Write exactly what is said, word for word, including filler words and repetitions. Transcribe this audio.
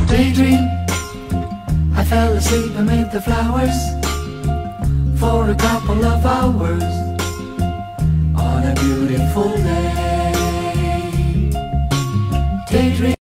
daydream. I fell asleep amid the flowers for a couple of hours on a beautiful day. Daydream.